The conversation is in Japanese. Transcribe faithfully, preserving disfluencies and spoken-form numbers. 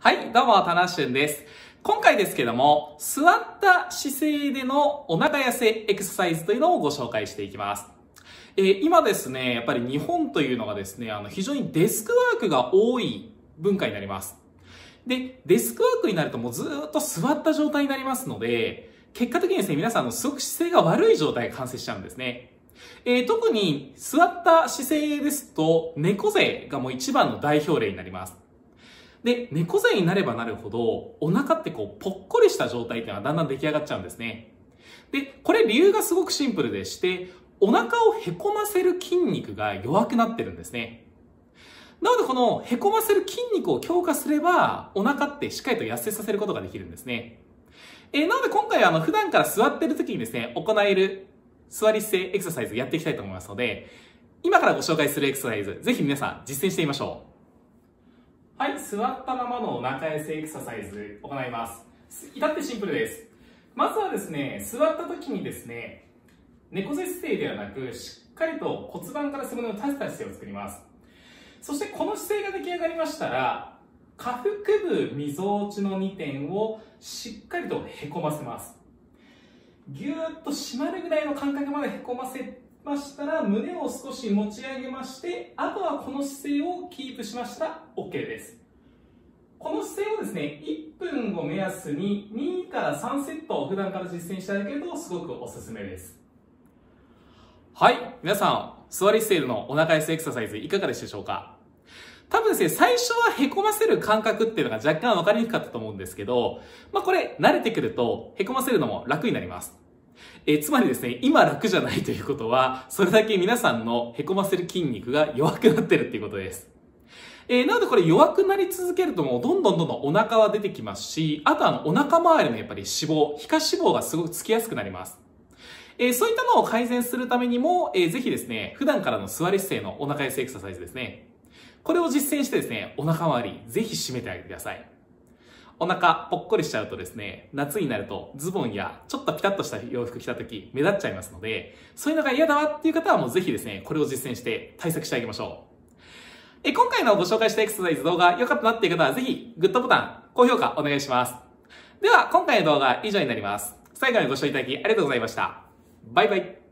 はい、どうも、タナシュンです。今回ですけども、座った姿勢でのお腹痩せエクササイズというのをご紹介していきます。えー、今ですね、やっぱり日本というのがですね、あの、非常にデスクワークが多い文化になります。で、デスクワークになるともうずーっと座った状態になりますので、結果的にですね、皆さんのすごく姿勢が悪い状態が完成しちゃうんですね。えー、特に座った姿勢ですと、猫背がもう一番の代表例になります。で、猫背になればなるほど、お腹ってこう、ぽっこりした状態っていうのはだんだん出来上がっちゃうんですね。で、これ理由がすごくシンプルでして、お腹をへこませる筋肉が弱くなってるんですね。なのでこのへこませる筋肉を強化すれば、お腹ってしっかりと痩せさせることができるんですね。えー、なので今回はあの、普段から座ってる時にですね、行える座り姿勢エクササイズやっていきたいと思いますので、今からご紹介するエクササイズ、ぜひ皆さん実践してみましょう。はい、座ったままのお腹痩せエクササイズ行います。至ってシンプルです。まずはですね、座った時にですね、猫背姿勢ではなく、しっかりと骨盤から背骨を立てた姿勢を作ります。そしてこの姿勢が出来上がりましたら、下腹部、みぞおちのにてんをしっかりとへこませます。ぎゅーっと締まるぐらいの感覚までへこませましたら、胸を少し持ち上げまして、あとはこの姿勢をキープしましたら OK です。この姿勢をですね、いっぷんを目安ににからさんセットを普段から実践していただけるとすごくおすすめです。はい、皆さん、座り姿勢でのお腹痩せエクササイズいかがでしたでしょうか？多分ですね、最初はへこませる感覚っていうのが若干分かりにくかったと思うんですけど、まあこれ慣れてくるとへこませるのも楽になります。えー、つまりですね、今楽じゃないということは、それだけ皆さんのへこませる筋肉が弱くなってるっていうことです。えー、なのでこれ弱くなり続けるともうどんどんどんどんお腹は出てきますし、あとあのお腹周りのやっぱり脂肪、皮下脂肪がすごくつきやすくなります。えー、そういったのを改善するためにも、えー、ぜひですね、普段からの座り姿勢のお腹痩せエクササイズですね。これを実践してですね、お腹周り、ぜひ締めてあげてください。お腹ぽっこりしちゃうとですね、夏になるとズボンやちょっとピタッとした洋服着た時目立っちゃいますので、そういうのが嫌だわっていう方はもうぜひですね、これを実践して対策してあげましょう。え、今回のご紹介したエクササイズ動画良かったなっていう方はぜひグッドボタン、高評価お願いします。では今回の動画は以上になります。最後までご視聴いただきありがとうございました。バイバイ。